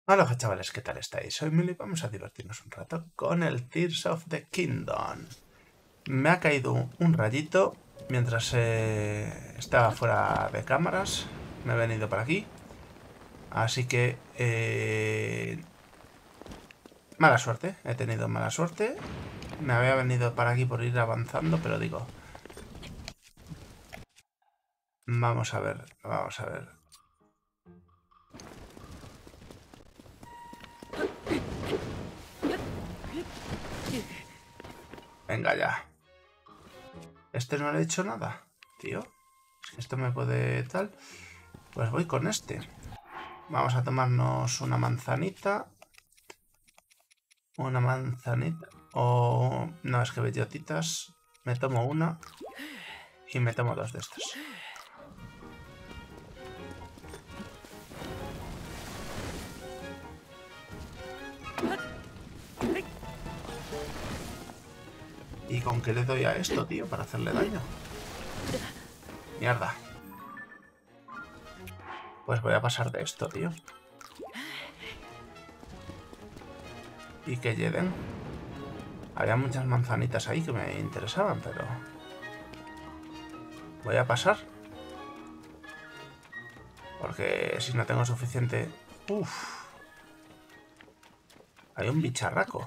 Hola chavales, ¿qué tal estáis? Soy Mili y vamos a divertirnos un rato con el Tears of the Kingdom. Me ha caído un rayito mientras estaba fuera de cámaras. Me he venido para aquí. Así que... mala suerte, he tenido mala suerte. Me había venido para aquí por ir avanzando, pero digo... Vamos a ver, vamos a ver. Venga ya. Este no le he hecho nada, tío. Es que esto me puede tal... Pues voy con este. Vamos a tomarnos una manzanita. Una manzanita. O... no, es que bellotitas. Me tomo una. Y me tomo dos de estos. ¿Y con qué le doy a esto, tío? Para hacerle daño. Mierda. Pues voy a pasar de esto, tío. Y que lleguen. Había muchas manzanitas ahí que me interesaban, pero... voy a pasar. Porque si no tengo suficiente... Uf. Hay un bicharraco.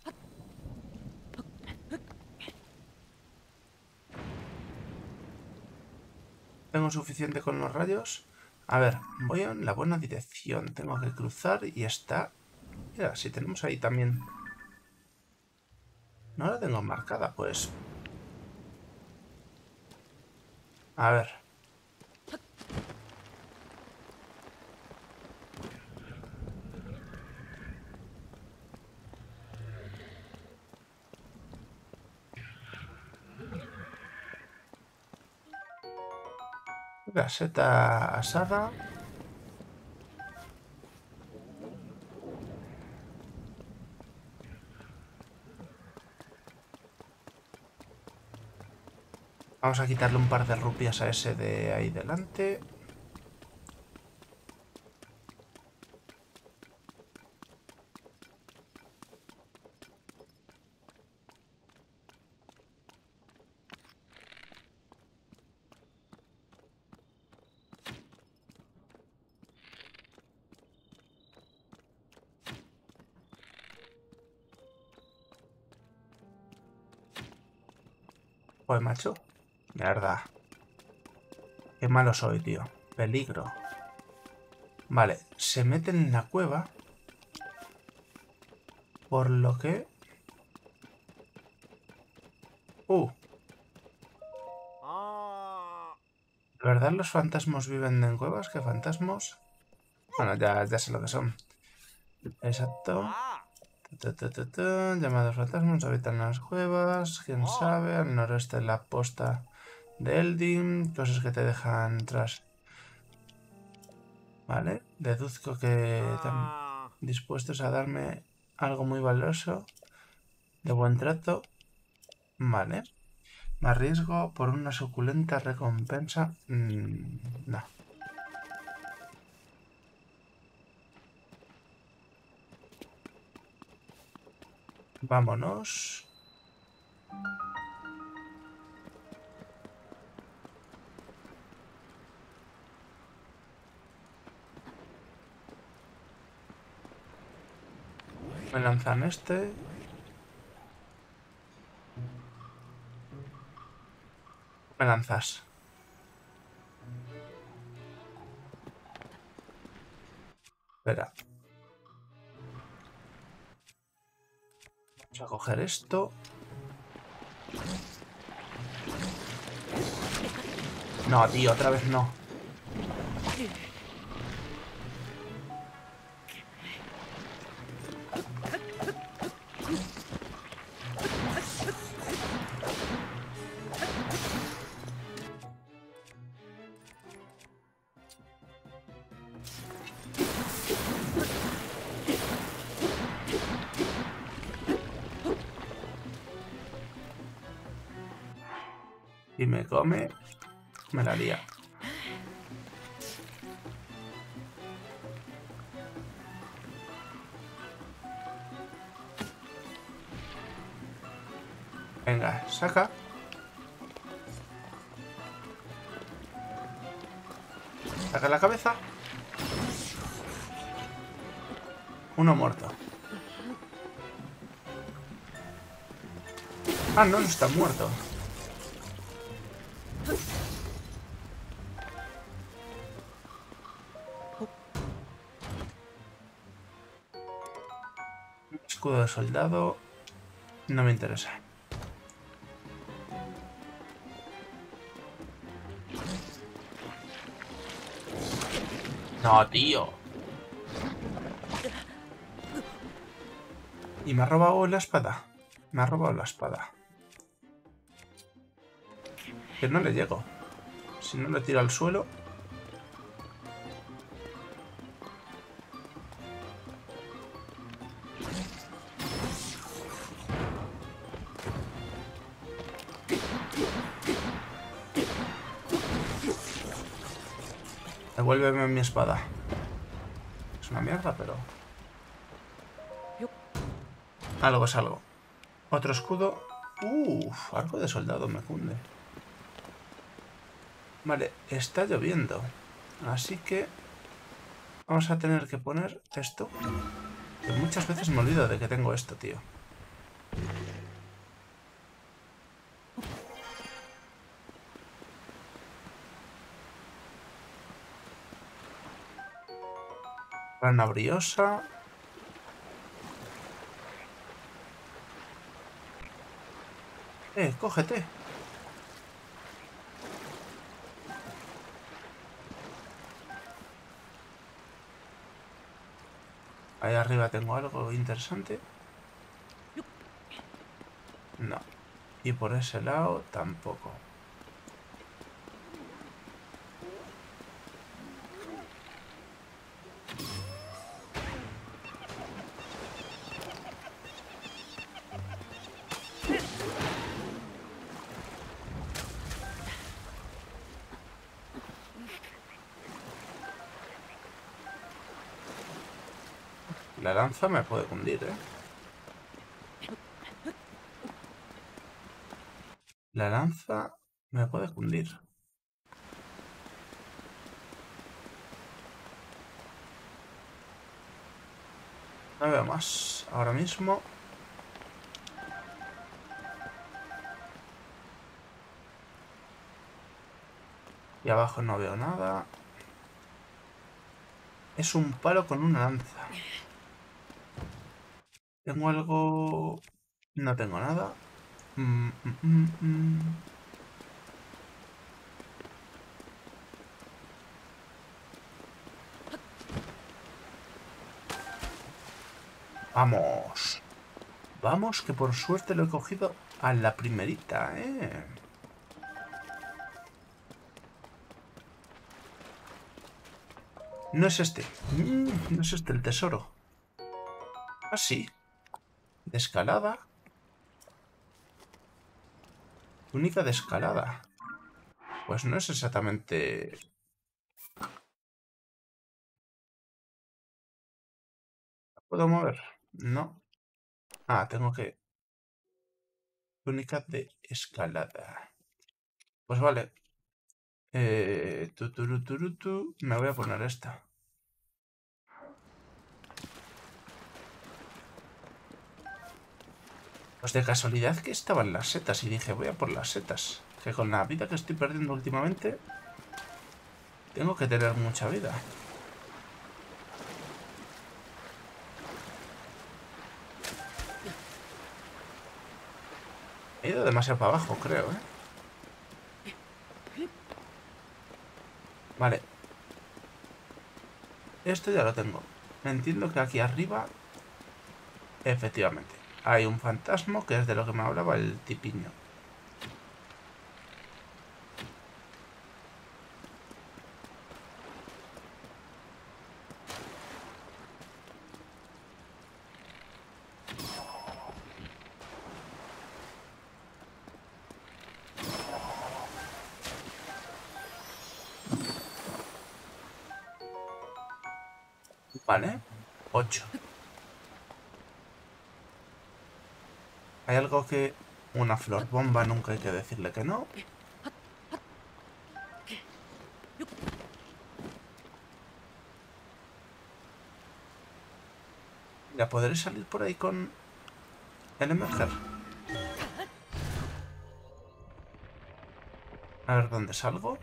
¿Tengo suficiente con los rayos? A ver, voy en la buena dirección. Tengo que cruzar y está... Mira, si tenemos ahí también... No la tengo marcada, pues... A ver. Gaceta asada. Vamos a quitarle un par de rupias a ese de ahí delante. Pues macho. Mierda. Qué malo soy, tío. Peligro. Vale, se meten en la cueva. Por lo que... ¿De verdad los fantasmas viven en cuevas? ¿Qué fantasmas? Bueno, ya sé lo que son. Exacto. Llamados fantasmas habitan en las cuevas. ¿Quién sabe? Al noroeste de la posta de Eldin. Cosas que te dejan tras... Vale. Deduzco que están dispuestos a darme algo muy valioso. De buen trato. Vale. Me arriesgo por una suculenta recompensa. No. Vámonos. Me lanzan este. Me lanzas. Espera. Vamos a coger esto. No, tío, otra vez no. Y me come. Me la lía. ¿De Venga, saca. Saca la cabeza. Uno muerto. Ah, no, no está muerto. Escudo de soldado. No me interesa. No, tío. Y me ha robado la espada. Me ha robado la espada. Que no le llego. Si no le tiro al suelo. Devuélveme mi espada. Es una mierda, pero... algo es algo. Otro escudo. Arco de soldado me cunde. Vale, está lloviendo. Así que... vamos a tener que poner esto. Que muchas veces me olvido de que tengo esto, tío. Rana briosa. Cógete. Ahí arriba tengo algo interesante. No. Y por ese lado tampoco. La lanza me puede hundir, ¿eh? La lanza me puede hundir. No veo más ahora mismo. Y abajo no veo nada. Es un palo con una lanza. ¿Tengo algo? No tengo nada. Mm, mm, mm, mm. Vamos. Vamos, que por suerte lo he cogido a la primerita, ¿eh? No es este. No es este el tesoro. Ah, sí. De escalada. Túnica de escalada. Pues no es exactamente... ¿La puedo mover? No. Ah, tengo que... túnica de escalada. Pues vale. Me voy a poner esta. Pues de casualidad que estaban las setas y dije, voy a por las setas. Que con la vida que estoy perdiendo últimamente, tengo que tener mucha vida. He ido demasiado para abajo, creo, ¿eh? Vale. Esto ya lo tengo. Entiendo que aquí arriba, efectivamente, hay un fantasma que es de lo que me hablaba el tipiño. Vale. 8. Hay algo que Una flor bomba, nunca hay que decirle que no. Ya podré salir por ahí con el emerger. A ver dónde salgo.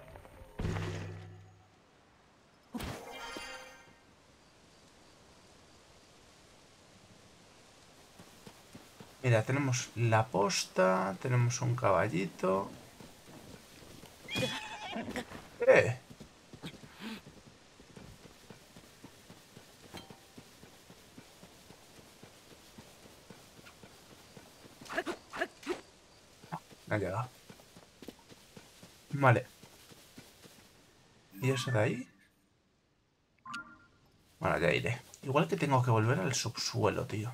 Mira, tenemos la posta, tenemos un caballito. ¡Eh! No ha llegado. Vale. ¿Y eso de ahí? Bueno, ya iré. Igual que tengo que volver al subsuelo, tío.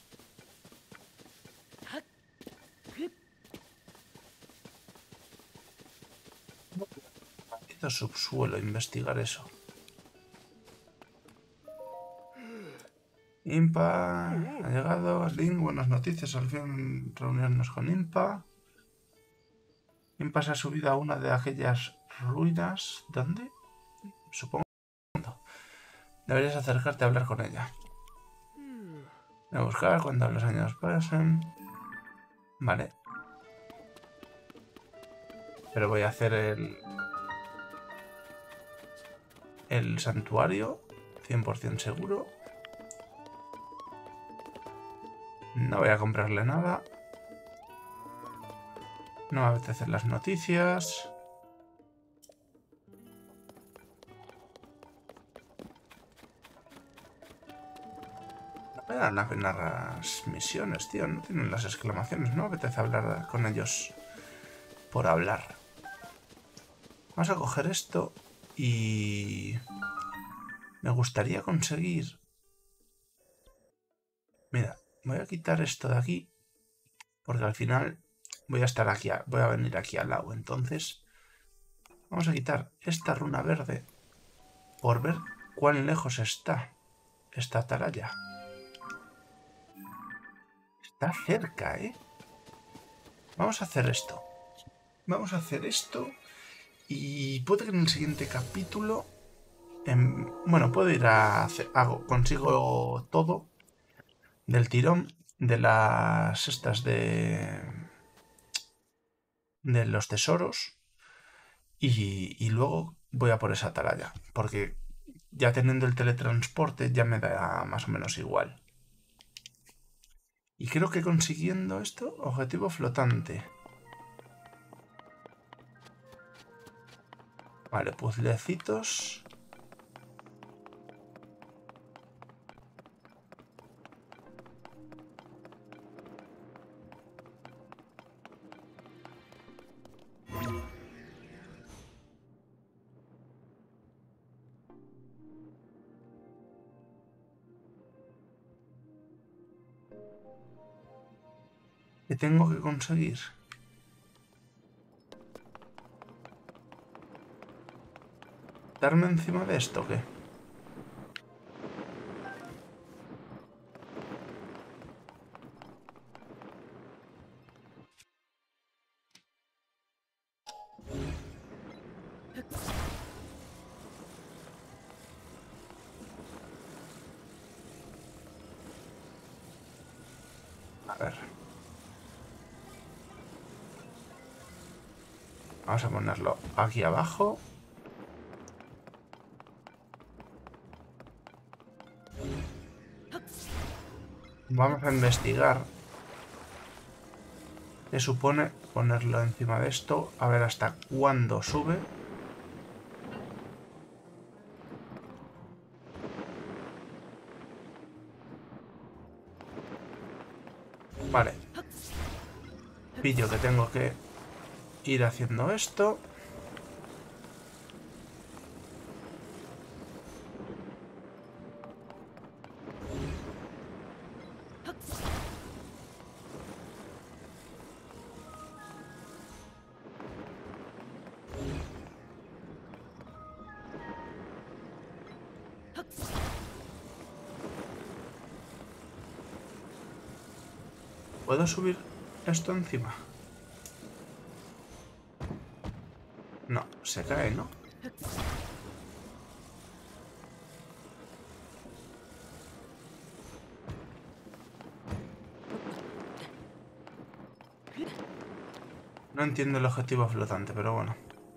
Maldito subsuelo, investigar eso. Impa ha llegado. Link, buenas noticias. Al fin reunirnos con Impa. Impa se ha subido a una de aquellas ruinas. ¿Dónde? Supongo. Deberías acercarte a hablar con ella. Voy a buscar cuando los años pasen. Vale. Pero voy a hacer el santuario. 100% seguro. No voy a comprarle nada. No me apetecen las noticias. No me dan la pena las misiones, tío. No tienen las exclamaciones. No me apetece hablar con ellos por hablar. Vamos a coger esto y... me gustaría conseguir... Mira, voy a quitar esto de aquí. Porque al final voy a estar aquí, voy a venir aquí al lado. Entonces, vamos a quitar esta runa verde por ver cuán lejos está esta atalaya. Está cerca, ¿eh? Vamos a hacer esto. Vamos a hacer esto. Y puede que en el siguiente capítulo... bueno, puedo ir a hacer... consigo todo del tirón de las estas de los tesoros. Y luego voy a por esa atalaya. Porque ya teniendo el teletransporte ya me da más o menos igual. Y creo que consiguiendo esto, objetivo flotante. Vale, puzzlecitos. ¿Qué tengo que conseguir? ¿Darme encima de esto o qué? A ver. Vamos a ponerlo aquí abajo. Vamos a investigar qué supone ponerlo encima de esto. A ver hasta cuándo sube. Vale. Pillo que tengo que ir haciendo esto. ¿Puedo subir esto encima? No, se cae, ¿no? No entiendo el objetivo flotante, pero bueno.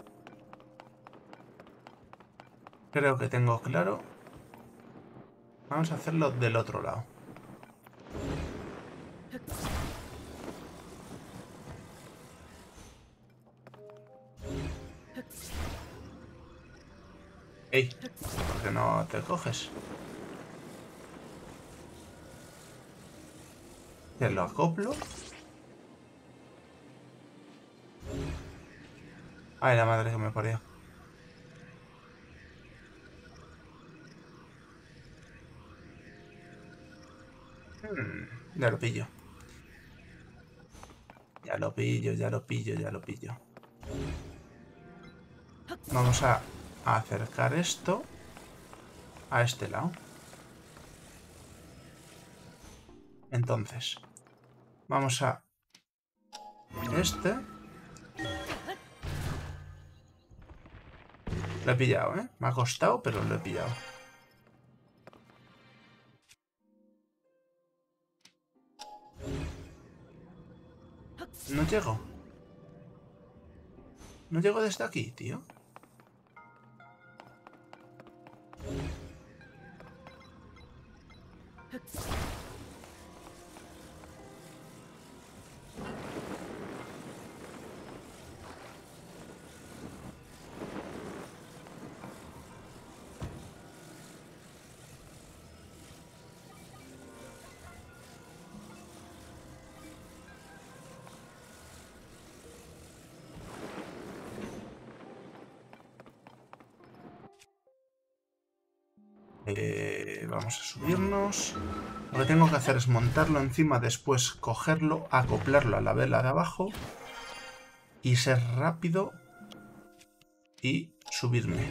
Creo que tengo claro. Vamos a hacerlo del otro lado. ¡Ey! ¿Por qué no te coges? Te lo acoplo. Ay, la madre que me parió. Ya lo pillo. Ya lo pillo, ya lo pillo, ya lo pillo. Vamos a acercar esto a este lado. Entonces, vamos a este. Lo he pillado, ¿eh? Me ha costado, pero lo he pillado. No llego. No llego desde aquí, tío. Vamos a subirnos. Lo que tengo que hacer es montarlo encima, después cogerlo, acoplarlo a la vela de abajo y ser rápido y subirme.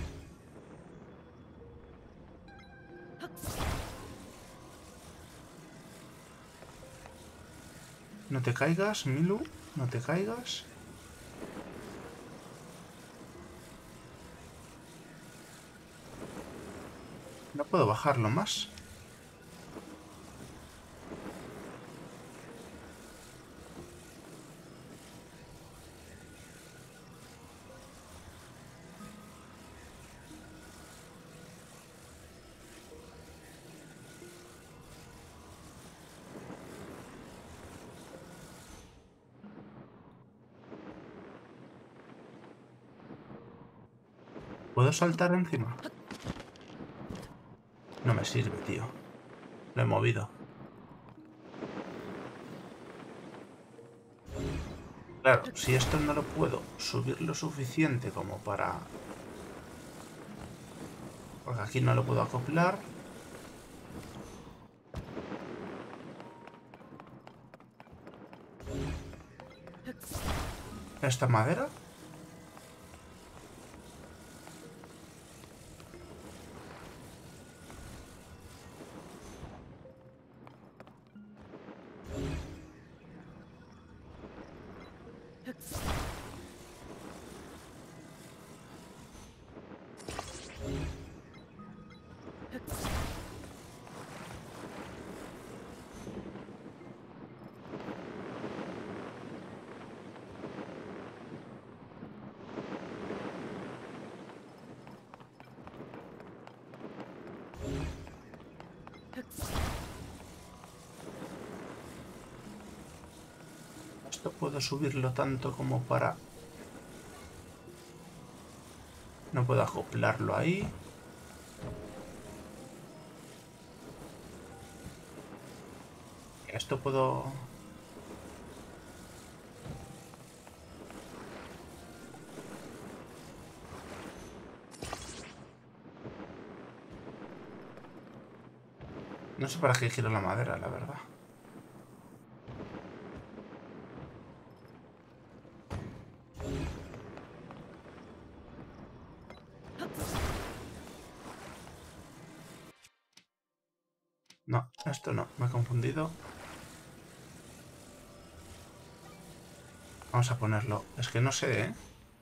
No te caigas, Milu, no te caigas. No puedo bajarlo más. ¿Puedo saltar encima? No me sirve, tío. Lo he movido. Claro, si esto no lo puedo subir lo suficiente como para... Porque aquí no lo puedo acoplar. Esta madera. Esto puedo subirlo tanto como para... No puedo acoplarlo ahí. Esto puedo... No sé para qué quiero la madera, la verdad. No, esto no, me he confundido. Vamos a ponerlo. Es que no sé, ¿eh?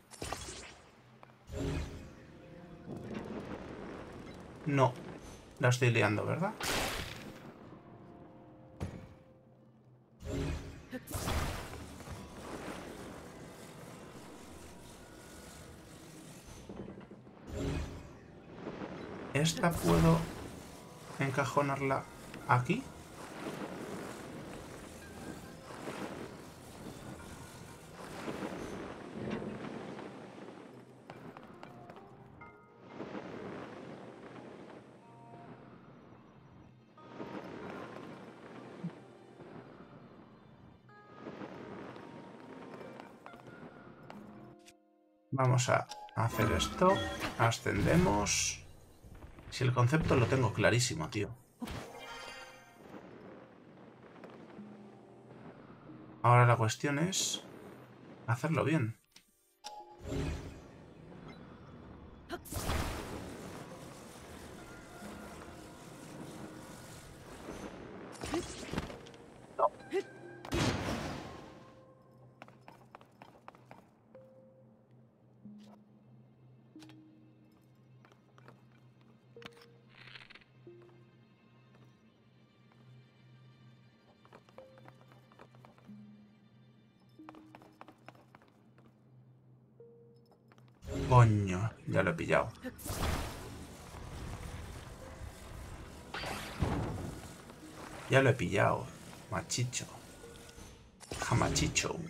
No. La estoy liando, ¿verdad? Esta puedo encajonarla aquí. Vamos a hacer esto. Ascendemos. Si el concepto lo tengo clarísimo, tío. Ahora la cuestión es hacerlo bien. No. Coño, ya lo he pillado. Ya lo he pillado. Machicho. Jamachicho.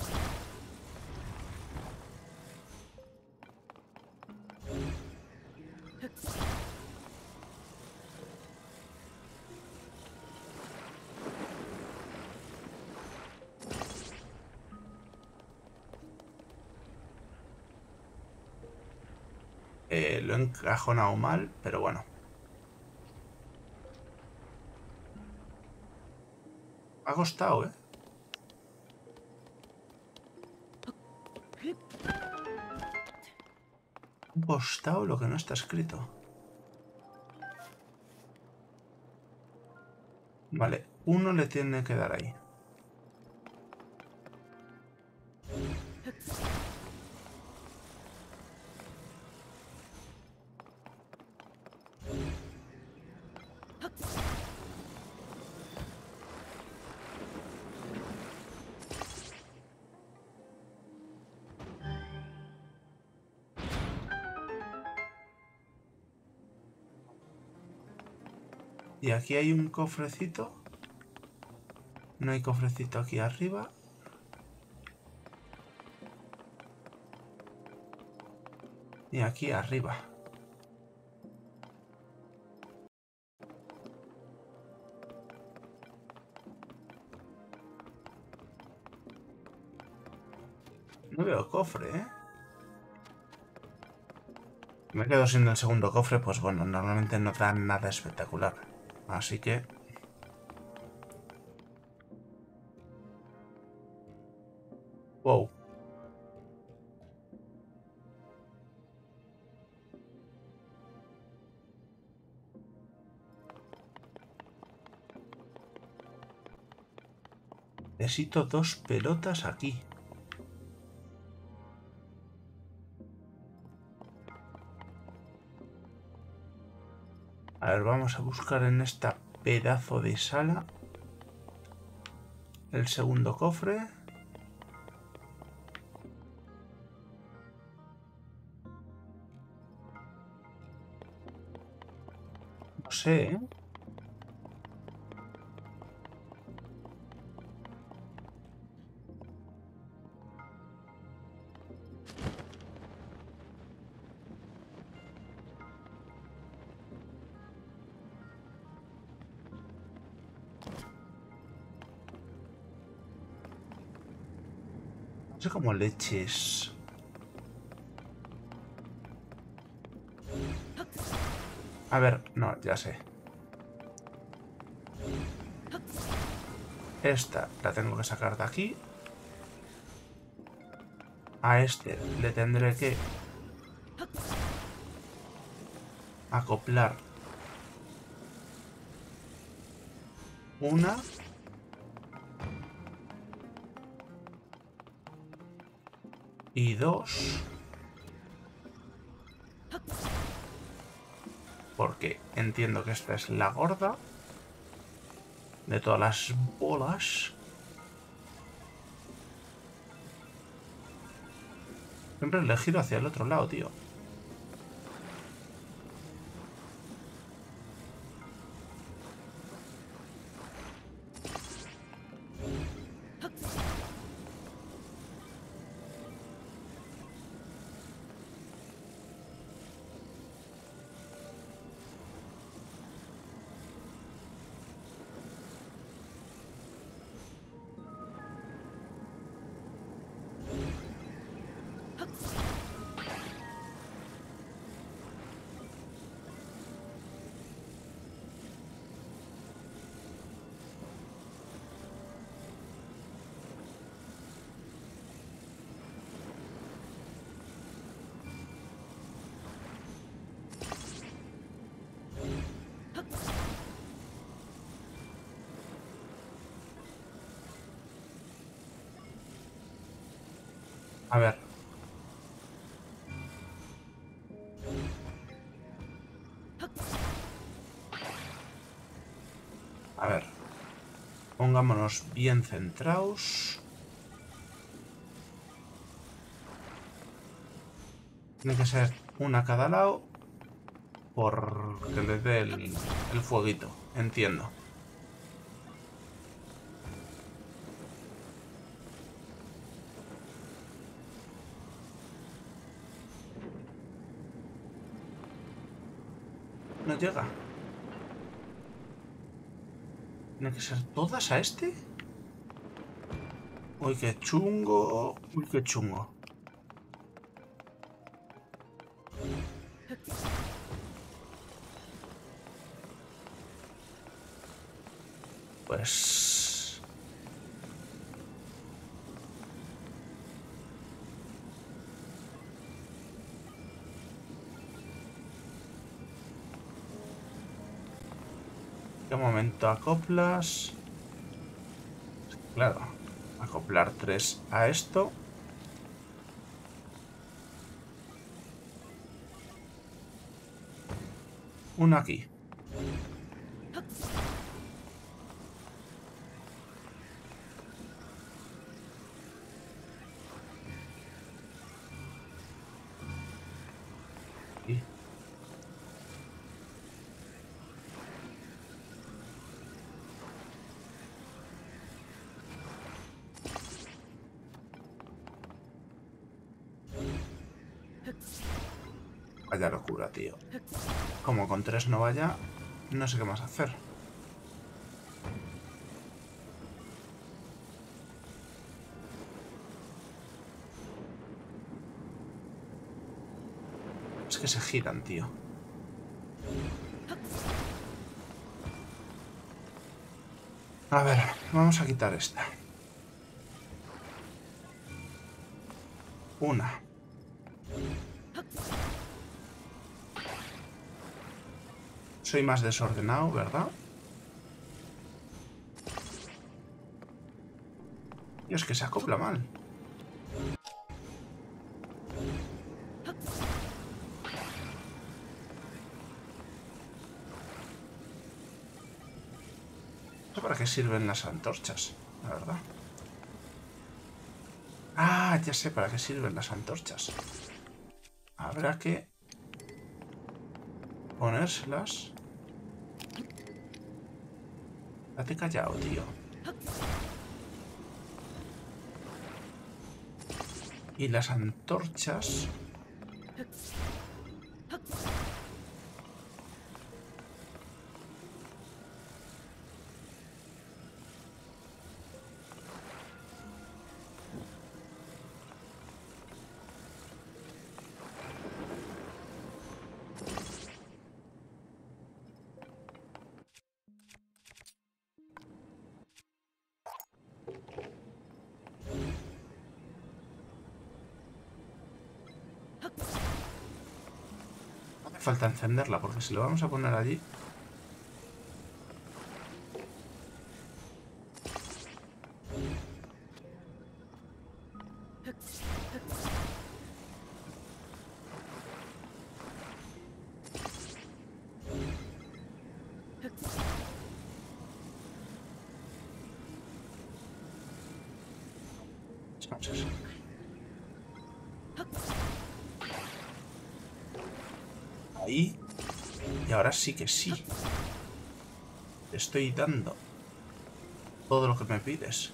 Lo he encajonado mal, pero bueno. Ha costado, ¿eh? Ha costado lo que no está escrito. Vale, uno le tiene que dar ahí. Y aquí hay un cofrecito. No hay cofrecito aquí arriba. Y aquí arriba. No veo cofre, ¿eh? Me quedo sin el segundo cofre, pues bueno, normalmente no da nada espectacular. Así que... Wow. Necesito dos pelotas aquí. A ver, vamos a buscar en esta pedazo de sala el segundo cofre. No sé, ¿eh? No sé cómo leches. A ver, no, ya sé. Esta la tengo que sacar de aquí. A este le tendré que acoplar una. Y 2. Porque entiendo que esta es la gorda de todas las bolas. Siempre le giro hacia el otro lado, tío. A ver. A ver. Pongámonos bien centrados. Tiene que ser una a cada lado. Porque le dé el fueguito. Entiendo. No llega. ¿Tiene que ser todas a este? Uy, qué chungo. Uy, qué chungo. Pues... ¿qué momento acoplas? Claro, acoplar 3 a esto. Uno aquí. Y vaya locura, tío. Como con 3 no vaya, no sé qué más hacer. Es que se giran, tío. A ver, vamos a quitar esta. Una. Soy más desordenado, ¿verdad? Y es que se acopla mal. No sé para qué sirven las antorchas, la verdad. Ah, ya sé para qué sirven las antorchas. Habrá que ponérselas. Date callado, tío. Y las antorchas... no hace falta encenderla, porque si lo vamos a poner allí... Vamos a ver. Ahí. Y ahora sí que sí. Te estoy dando todo lo que me pides.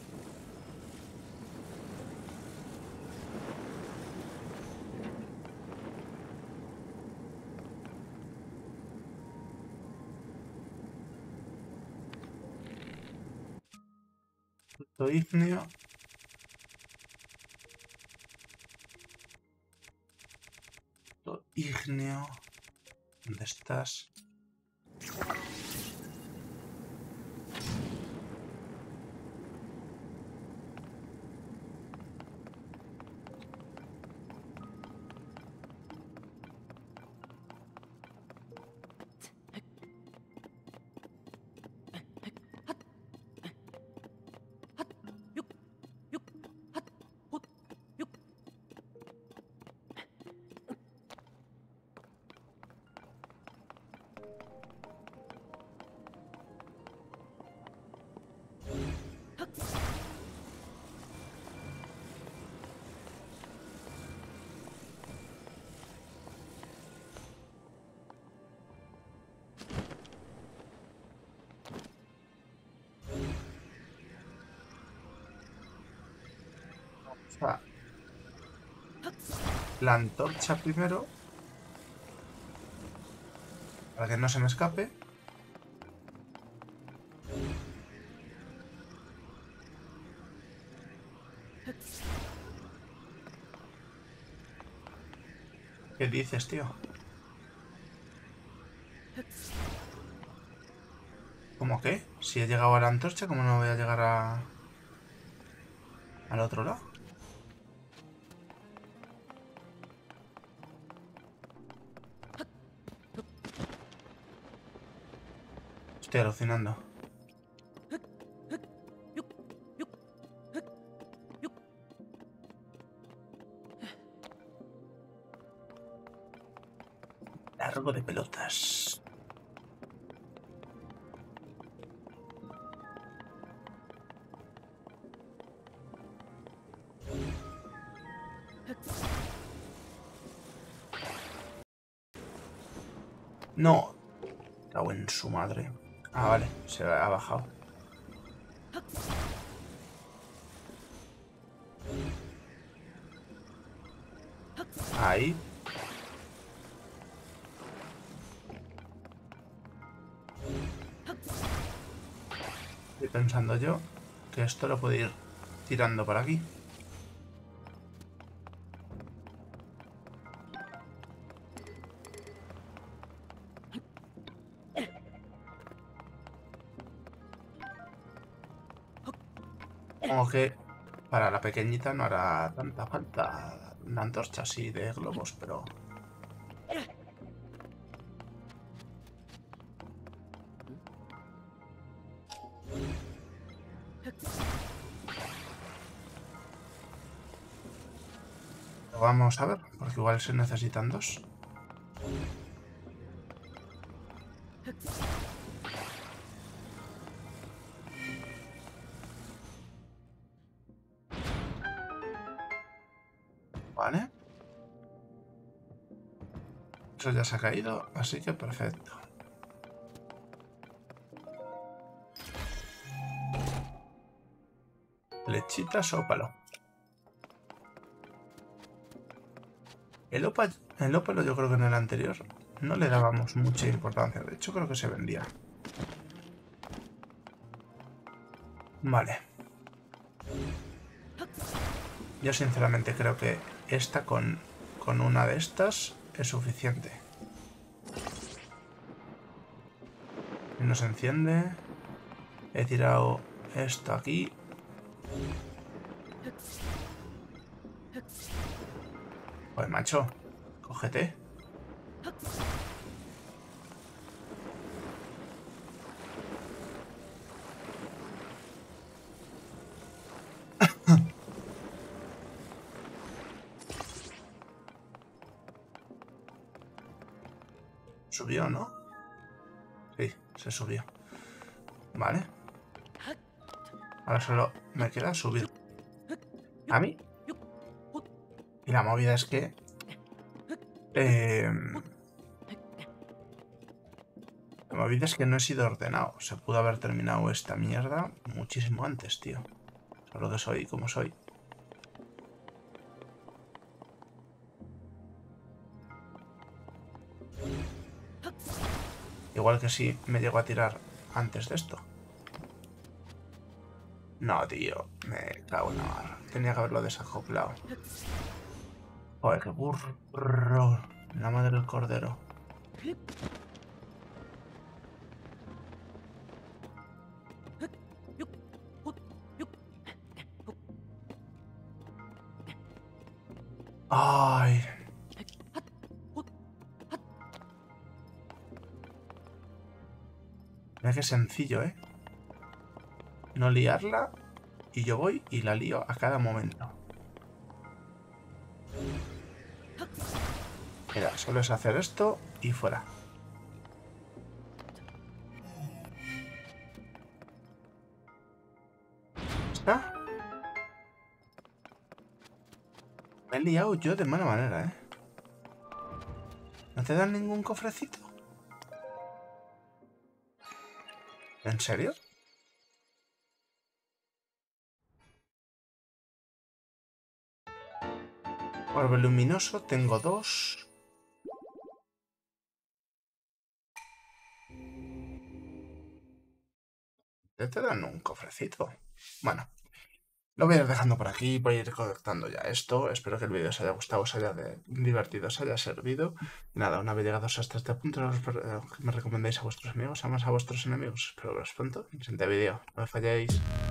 Fruto ígneo. Fruto ígneo. ¿Dónde estás? La antorcha primero. Para que no se me escape. ¿Qué dices, tío? ¿Cómo qué? Si he llegado a la antorcha, ¿cómo no voy a llegar al otro lado? Estoy alucinando. Largo de pelotas. No. Cago en su madre. Ah, vale. Se ha bajado. Ahí. Estoy pensando yo que esto lo puedo ir tirando por aquí. Como que para la pequeñita no hará tanta falta una antorcha así de globos, pero... Lo vamos a ver, porque igual se necesitan dos. Vale. Eso ya se ha caído, así que perfecto. Lechita, sópalo. El ópalo yo creo que en el anterior no le dábamos mucha importancia. De hecho, creo que se vendía. Vale. Yo sinceramente creo que esta con una de estas es suficiente. Y nos enciende. He tirado esto aquí. Pues macho, cógete. Subió, ¿no? Sí, se subió. Vale. Ahora solo me queda subir. a mí. Y la movida es que... la movida es que no he sido ordenado. Se pudo haber terminado esta mierda muchísimo antes, tío. Solo que soy como soy. Igual que si me llego a tirar antes de esto. No, tío. Me cago en la mar. Tenía que haberlo desacoplado. Joder, qué burro. La madre del cordero. Ay. Mira qué sencillo, ¿eh? No liarla y yo voy y la lío a cada momento. Mira, solo es hacer esto y fuera. ¿Está? Me he liado yo de mala manera, ¿eh? ¿No te dan ningún cofrecito? ¿En serio? Orbe luminoso, tengo 2. Te dan un cofrecito. Bueno, lo voy a ir dejando por aquí. Voy a ir cortando ya esto. Espero que el vídeo os haya gustado, os haya divertido, os haya servido. Y nada, una vez llegados hasta este punto, me recomendéis a vuestros amigos, además a vuestros enemigos. Espero veros pronto en el siguiente vídeo. No me falléis.